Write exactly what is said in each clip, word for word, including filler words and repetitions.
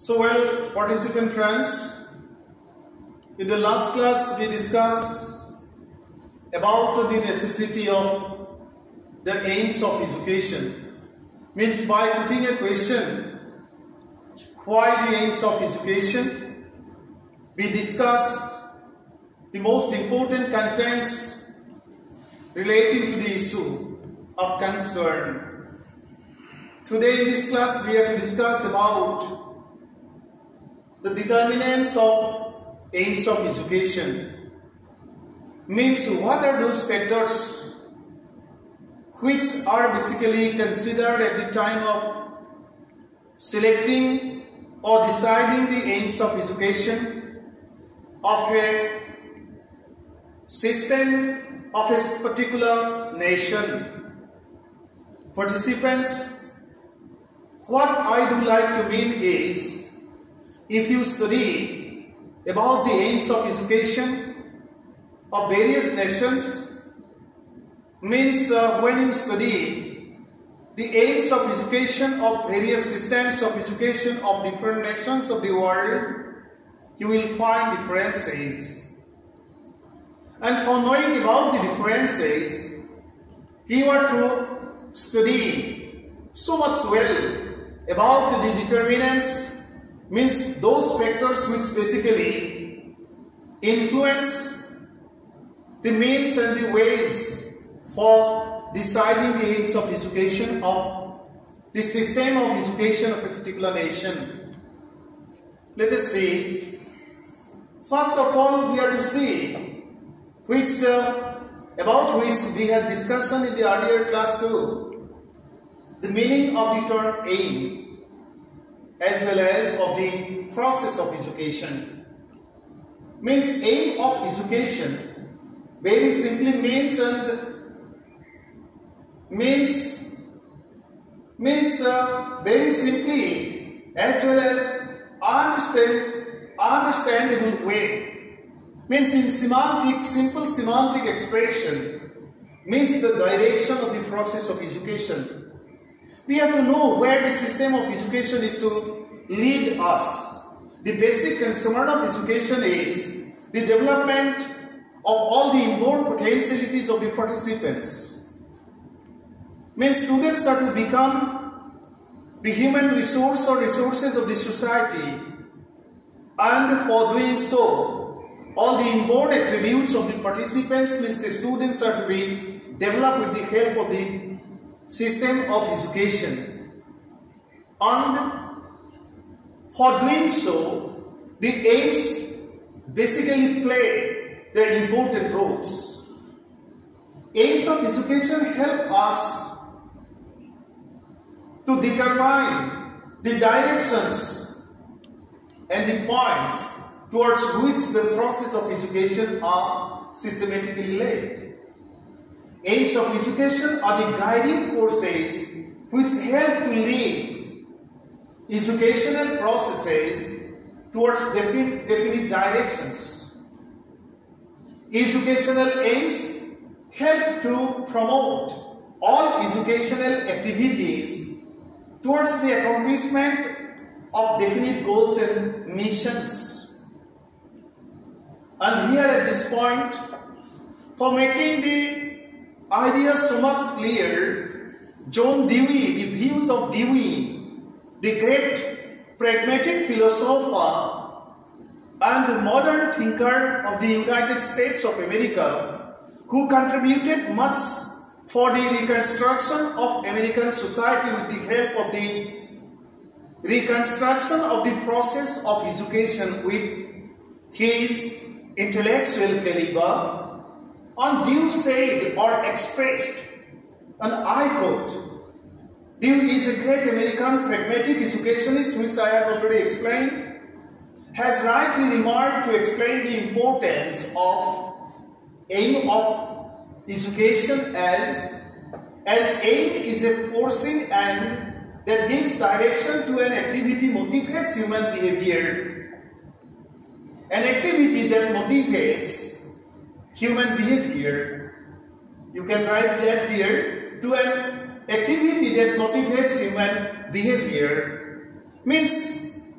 So well, participant friends, in the last class we discussed about the necessity of the aims of education. Means by putting a question, why the aims of education, we discuss the most important contents relating to the issue of concern. Today in this class we have to discuss about the determinants of aims of education. Means what are those factors which are basically considered at the time of selecting or deciding the aims of education of a system of a particular nation. Participants, what I do like to mean is, if you study about the aims of education of various nations, means uh, when you study the aims of education of various systems of education of different nations of the world, you will find differences. And for knowing about the differences, you are to study so much well about the determinants, means those factors which basically influence the means and the ways for deciding the aims of education of the system of education of a particular nation. Let us see. First of all, we are to see which uh, about which we had discussion in the earlier class too. The meaning of the term aim, as well as of the process of education. Means aim of education very simply means and means means uh, very simply as well as understand understandable way. Means in semantic, simple semantic expression, means the direction of the process of education. We have to know where the system of education is to lead us. The basic concern of education is the development of all the inborn potentialities of the participants. Means students are to become the human resource or resources of the society, and for doing so, all the inborn attributes of the participants, means the students are to be developed with the help of the system of education. And for doing so, the aims basically play their important roles. Aims of education help us to determine the directions and the points towards which the process of education are systematically led. Aims of education are the guiding forces which help to lead educational processes towards definite, definite directions. Educational aims help to promote all educational activities towards the accomplishment of definite goals and missions. And here at this point, for making the idea so much clear, John Dewey, the views of Dewey, the great pragmatic philosopher and modern thinker of the United States of America, who contributed much for the reconstruction of American society with the help of the reconstruction of the process of education with his intellectual caliber. And Dewey said or expressed, and I quote, Dewey is a great American pragmatic educationist, which I have already explained, has rightly remarked to explain the importance of aim of education as an aim is a forcing and that gives direction to an activity, motivates human behavior. An activity that motivates human behavior. You can write that here, to an activity that motivates human behavior. Means, what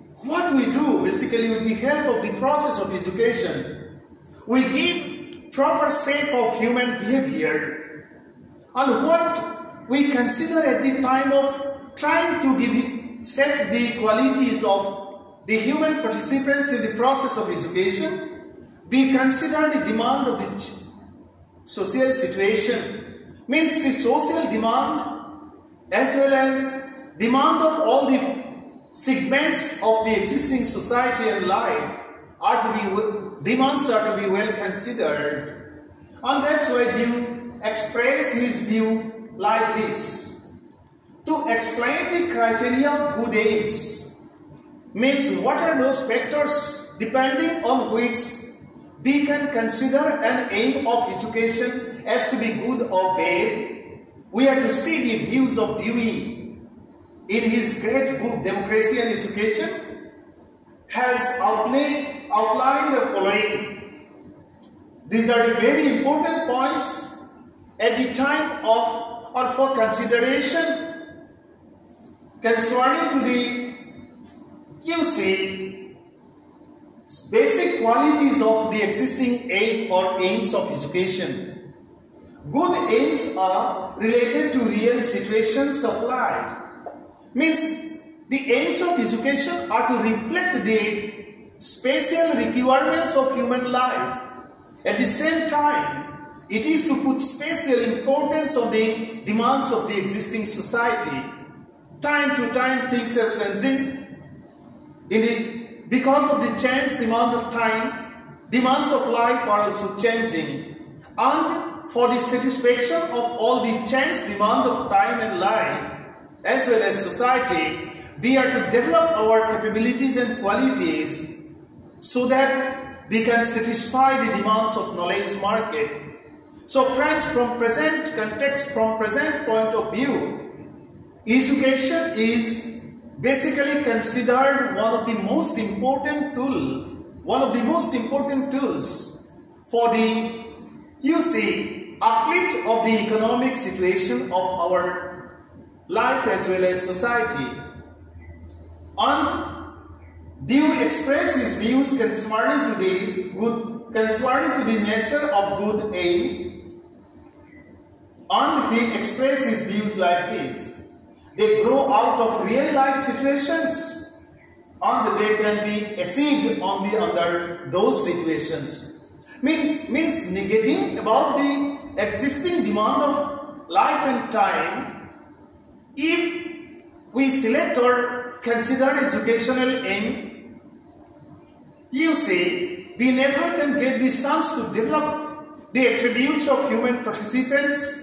what we do basically with the help of the process of education. We give proper shape of human behavior and what we consider at the time of trying to give set the qualities of the human participants in the process of education. We consider the demand of the social situation, means the social demand as well as demand of all the segments of the existing society and life are to be, demands are to be well considered. And that's why Dewey express his view like this. To explain the criteria of good aims means what are those factors depending on which we can consider an aim of education as to be good or bad. We have to see the views of Dewey in his great book Democracy and Education has outlined, outlined the following. These are the very important points at the time of or for consideration concerning to the, you see, basic qualities of the existing aim or aims of education. Good aims are related to real situations of life. Means the aims of education are to reflect the special requirements of human life. At the same time, it is to put special importance on the demands of the existing society. Time to time things are changing. In the, because of the changed demand of time, demands of life are also changing. And for the satisfaction of all the changed demand of time and life, as well as society, we are to develop our capabilities and qualities so that we can satisfy the demands of knowledge market. So friends, from present context, from present point of view, education is basically considered one of the most important tool, one of the most important tools for the, you see, uplift of the economic situation of our life as well as society. And Dewey expressed his views concerning to this good, concerning to the nature of good aim, and he expressed his views like this. They grow out of real life situations and they can be achieved only under those situations. Mean, means negating about the existing demand of life and time. If we select or consider educational aim, you see, we never can get the chance to develop the attributes of human participants,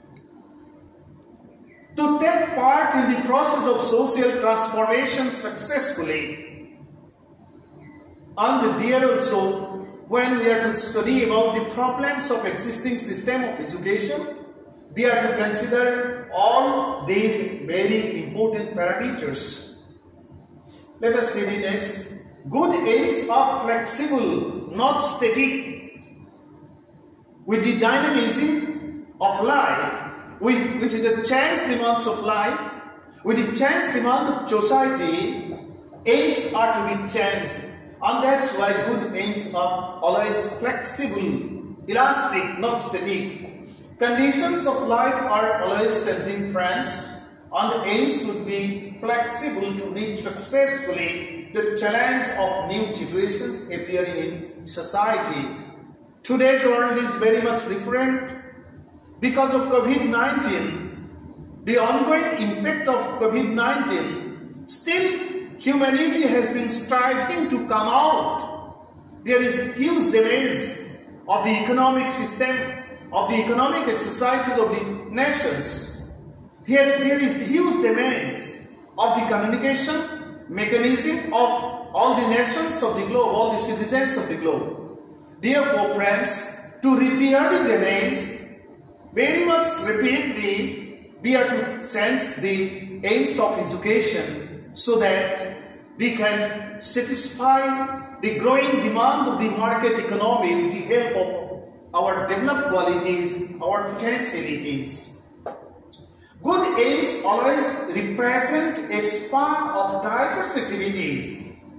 to take part in the process of social transformation successfully. And there also, when we are to study about the problems of existing system of education, we are to consider all these very important parameters. Let us see the next. Good aims are flexible, not static. With the dynamism of life, with, with the changed demands of life, with the changed demand of society, aims are to be changed. And that's why good aims are always flexible, elastic, not static. Conditions of life are always changing, friends, and aims should be flexible to meet successfully the challenge of new situations appearing in society. Today's world is very much different because of COVID nineteen. The ongoing impact of COVID nineteen, still humanity has been striving to come out. There is a huge damage of the economic system, of the economic exercises of the nations. Here there is huge damage of the communication mechanism of all the nations of the globe, all the citizens of the globe. Therefore, friends, to repair the damage, very much repeatedly, we are to sense the aims of education so that we can satisfy the growing demand of the market economy with the help of our developed qualities, our potentialities. Good aims always represent a span of diverse activities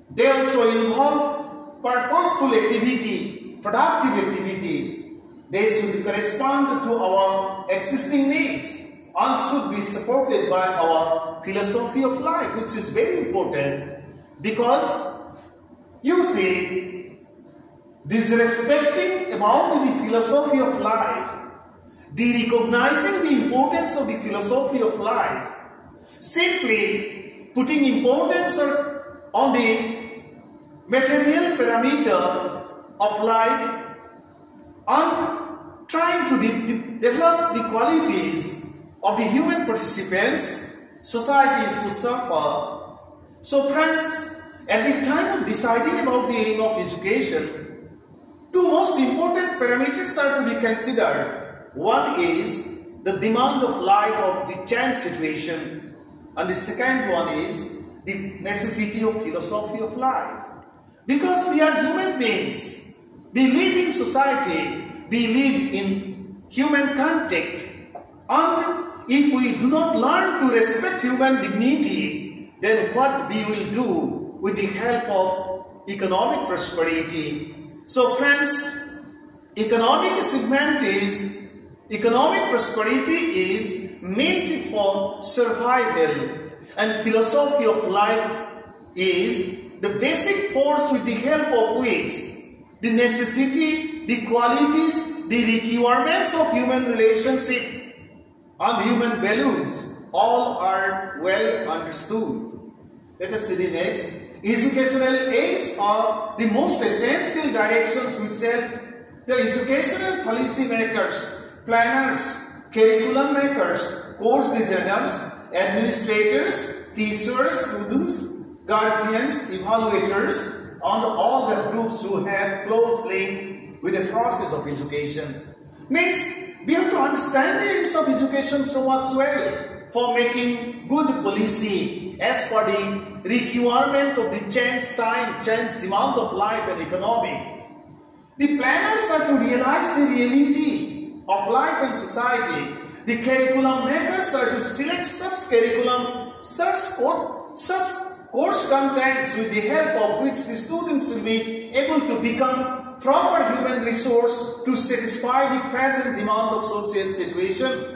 They also involve purposeful activity, productive activity. They should correspond to our existing needs and should be supported by our philosophy of life, which is very important, because you see, this respecting about the philosophy of life, the recognizing the importance of the philosophy of life, simply putting importance on the material parameter of life and trying to de de develop the qualities of the human participants, society is to suffer. So friends, at the time of deciding about the aim of education, two most important parameters are to be considered. One is the demand of life of the chance situation, and the second one is the necessity of philosophy of life. Because we are human beings, we live in society, we live in human contact, and if we do not learn to respect human dignity, then what we will do with the help of economic prosperity? So friends, economic achievement is, economic prosperity is meant for survival, and philosophy of life is the basic force with the help of which the necessity, the qualities, the requirements of human relationship and human values all are well understood. Let us see the next. Educational aims are the most essential directions which help the educational policy makers, planners, curriculum makers, course designers, administrators, teachers, students, guardians, evaluators, and all the groups who have close link with the process of education. Means we have to understand the aims of education so much well for making good policy as per the requirement of the change time, change demand of life and economy. The planners are to realize the reality of life and society. The curriculum makers are to select such curriculum, such course, such course contents with the help of which the students will be able to become proper human resource to satisfy the present demand of social situation.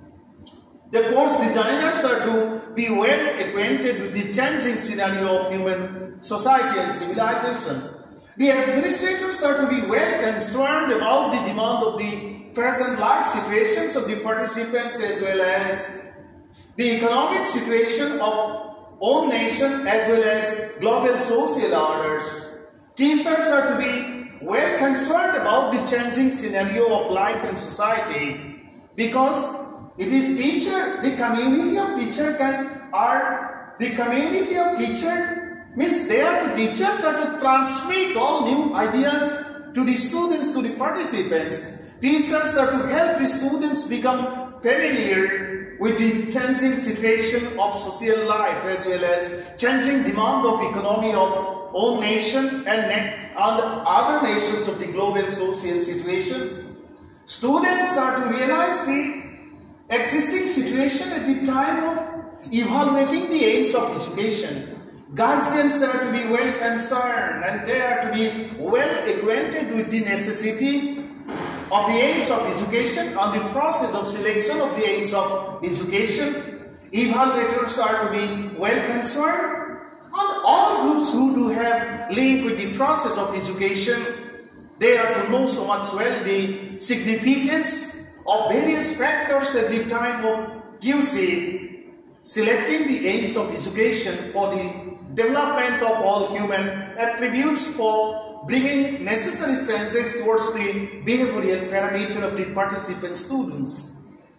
The course designers are to be well acquainted with the changing scenario of human society and civilization. The administrators are to be well concerned about the demand of the present life situations of the participants as well as the economic situation of own nation as well as global social orders. Teachers are to be well concerned about the changing scenario of life and society, because it is teacher, the community of teacher can are the community of teacher means they are to teachers are to transmit all new ideas to the students, to the participants. Teachers are to help the students become familiar with the changing situation of social life as well as changing demand of economy of own nation and, and other nations of the global social situation. Students are to realize the existing situation at the time of evaluating the aims of education. Guardians are to be well concerned and they are to be well acquainted with the necessity of the aims of education and the process of selection of the aims of education. Evaluators are to be well concerned, and all groups who do have link with the process of education, they are to know so much well the significance of various factors at the time of Q C, selecting the aims of education for the development of all human attributes for bringing necessary changes towards the behavioral parameter of the participant students.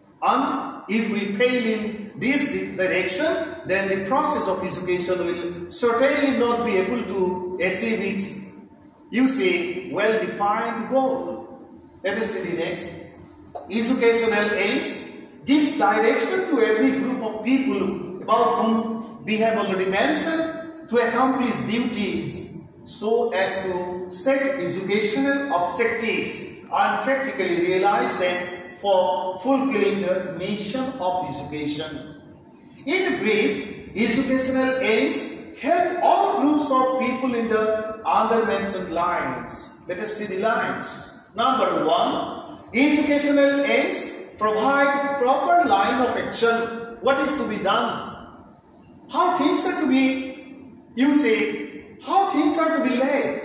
And if we fail in this direction, then the process of education will certainly not be able to achieve its, you see, well-defined goal. Let us see the next. Educational aims gives direction to every group of people about whom we have already mentioned to accomplish duties so as to set educational objectives and practically realize them for fulfilling the mission of education. In brief, educational aims help all groups of people in the other mentioned lines. Let us see the lines. Number one, educational aims provide proper line of action. What is to be done? How things are to be, you see, how things are to be led.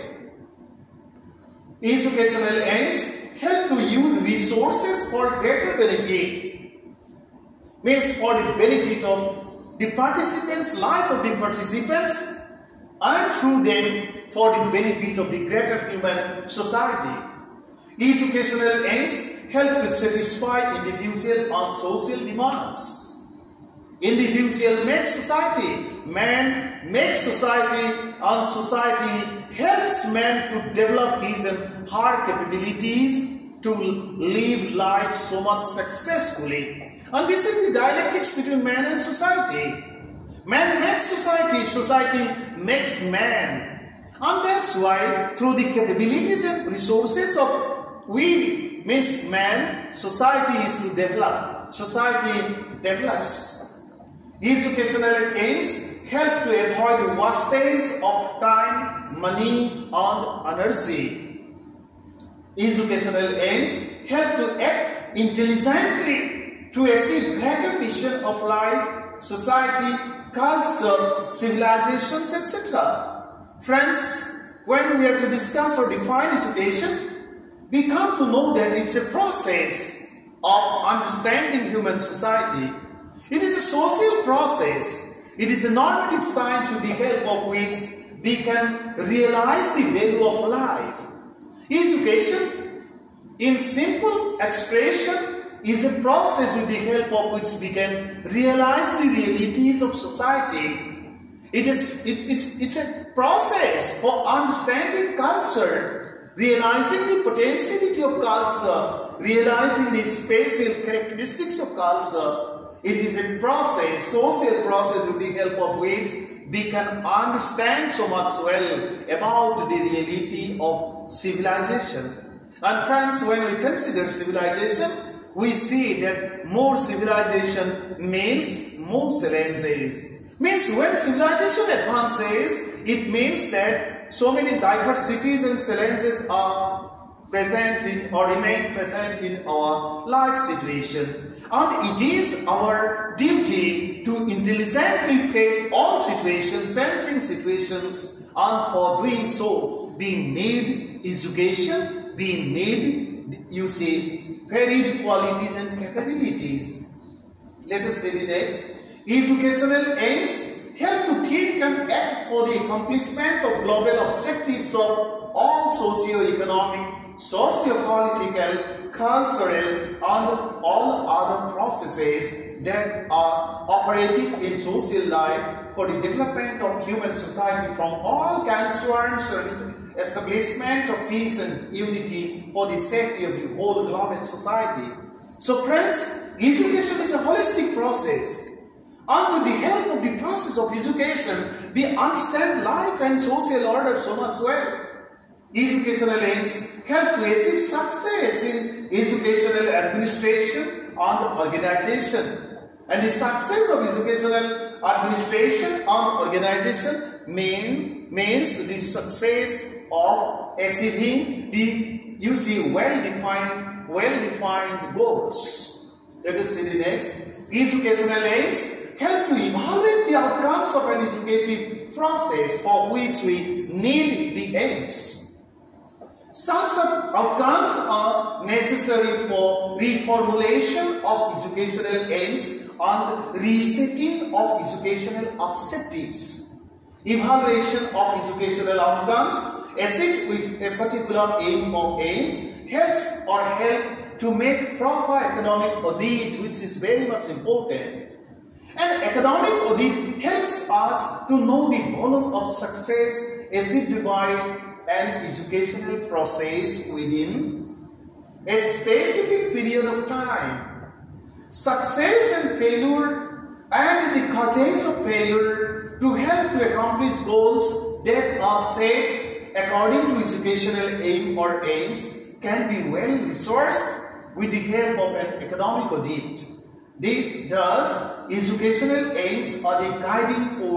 Educational aims help to use resources for greater benefit. Means for the benefit of the participants, life of the participants, and through them for the benefit of the greater human society. Educational aims help to satisfy individual and social demands. Individual makes society, man makes society, and society helps man to develop his and her capabilities to live life so much successfully. And this is the dialectics between man and society. Man makes society, society makes man. And that's why through the capabilities and resources of we, means man, society is to develop. Society develops. Educational aims help to avoid wastage of time, money and energy. Educational aims help to act intelligently to achieve greater mission of life, society, culture, civilizations, et cetera. Friends, when we have to discuss or define education, we come to know that it's a process of understanding human society. It is a social process. It is a normative science with the help of which we can realize the value of life. Education, in simple expression, is a process with the help of which we can realize the realities of society. It is, it, it's, it's a process for understanding culture, realizing the potentiality of culture, realizing the spatial characteristics of culture. It is a process, social process with the help of which we can understand so much well about the reality of civilization. And friends, when we consider civilization, we see that more civilization means more challenges. Means when civilization advances, it means that so many diversities and challenges are present in or remain present in our life situation. And it is our duty to intelligently face all situations, changing situations, and for doing so, we need education, we need, you see, varied qualities and capabilities. Let us see the next. Educational aims help to think and act for the accomplishment of global objectives of all socio-economic, socio-political, cultural and all other processes that are operating in social life for the development of human society from all concerns and establishment of peace and unity for the safety of the whole global society. So friends, education is a holistic process. And with the help of the process of education, we understand life and social order so much well. Educational aims help to achieve success in educational administration and organization. And the success of educational administration and organization mean, means the success of achieving the, you see, well-defined, well-defined goals. Let us see the next. Educational aims help to evaluate the outcomes of an educative process for which we need the aims. Such outcomes are necessary for reformulation of educational aims and resetting of educational objectives. Evaluation of educational outcomes assessed with a particular aim or aims helps or help to make proper economic audit, which is very much important. And economic audit helps us to know the volume of success achieved by an educational process within a specific period of time. Success and failure and the causes of failure to help to accomplish goals that are set according to educational aim or aims can be well resourced with the help of an economic audit. Thus, educational aims are the guiding force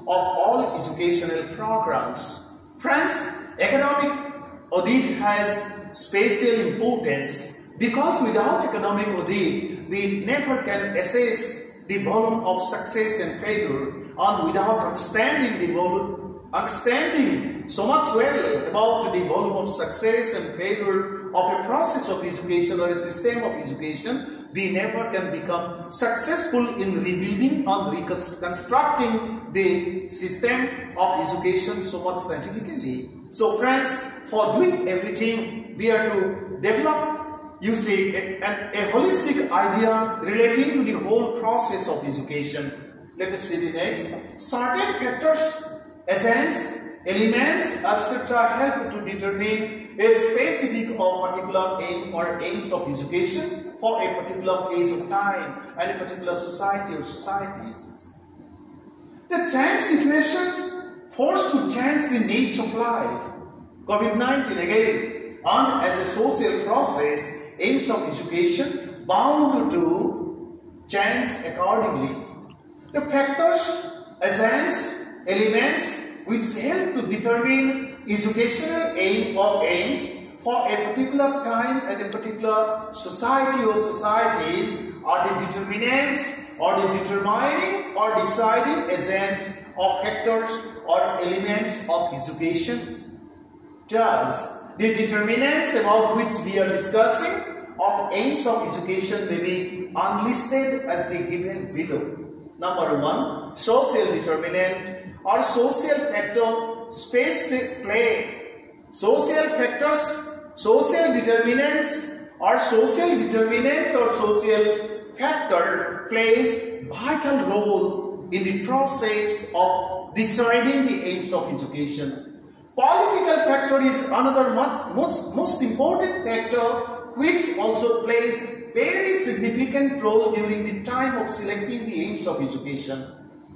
of all educational programs. Friends, economic audit has special importance because without economic audit, we never can assess the volume of success and failure, and without understanding the volume, understanding so much well about the volume of success and failure of a process of education or a system of education, we never can become successful in rebuilding and reconstructing the system of education so much scientifically. So friends, for doing everything, we are to develop, you see, a, a, a holistic idea relating to the whole process of education. Let us see the next. Certain factors, agents, elements, et cetera help to determine a specific or particular aim or aims of education for a particular phase of time and a particular society or societies. The change situations forced to change the needs of life. COVID nineteen again, and as a social process, aims of education bound to change accordingly. The factors, agents, elements which help to determine educational aim or aims for a particular time and a particular society or societies are the determinants or the determining or deciding agents or factors or elements of education. Thus, the determinants about which we are discussing of aims of education may be unlisted as they given below. Number one, social determinant or social factor space play. Social factors, social determinants or social determinant or social factor plays vital role in the process of deciding the aims of education. Political factor is another much, most, most important factor which also plays very significant role during the time of selecting the aims of education.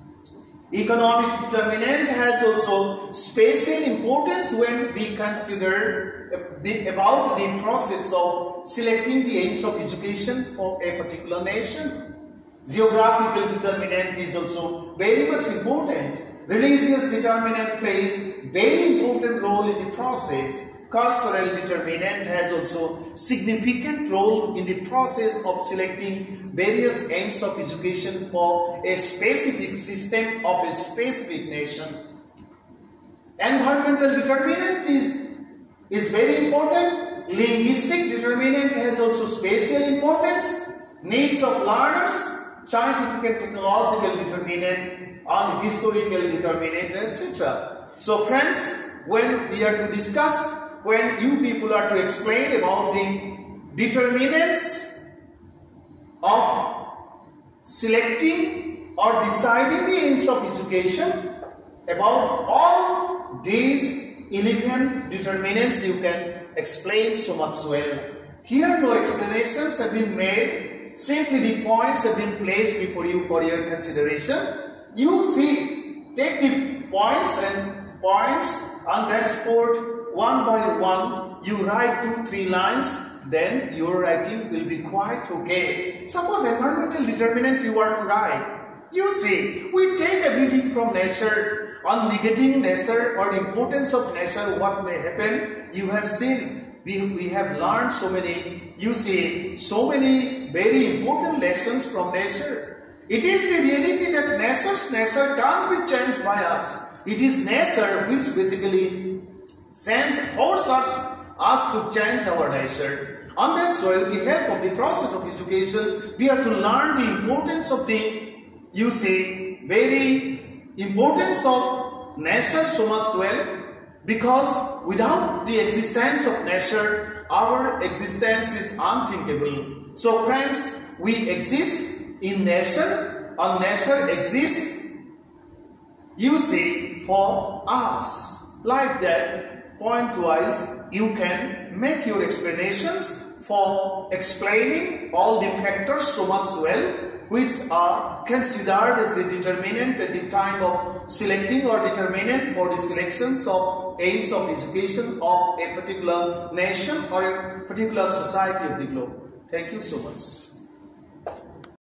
Economic determinant has also special importance when we consider the, about the process of selecting the aims of education for a particular nation. Geographical determinant is also very much important. Religious determinant plays very important role in the process. Cultural determinant has also significant role in the process of selecting various aims of education for a specific system of a specific nation. Environmental determinant is, is very important. Linguistic determinant has also special importance. Needs of learners, scientific and technological determinant, and historical determinant, et cetera. So friends, when we are to discuss, when you people are to explain about the determinants of selecting or deciding the aims of education, about all these eleven determinants you can explain so much well. Here no explanations have been made, simply the points have been placed before you for your consideration. You see, take the points and points on that spot one by one. You write two, three lines, then your writing will be quite okay. Suppose environmental determinant you are to write. You see, we take everything from nature. On negating nature or the importance of nature, what may happen, you have seen. We, we have learned so many, you see, so many very important lessons from nature. It is the reality that nature's nature can't be changed by us. It is nature which basically sends, forces us, us to change our nature. And that's why with the help of the process of education, we are to learn the importance of the, you see, very importance of nature so much well, because without the existence of nature, our existence is unthinkable. So friends, we exist in nature, and nature exists, you see, for us. Like that, point-wise, you can make your explanations for explaining all the factors so much well, which are considered as the determinant at the time of selecting or determinant for the selections of aims of education of a particular nation or a particular society of the globe. Thank you so much.